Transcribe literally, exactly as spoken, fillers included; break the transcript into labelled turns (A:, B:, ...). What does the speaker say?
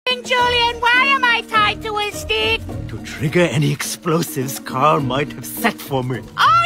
A: Julian, why am I tied to a stick?
B: To trigger any explosives Carl might have set for me.
A: Oh!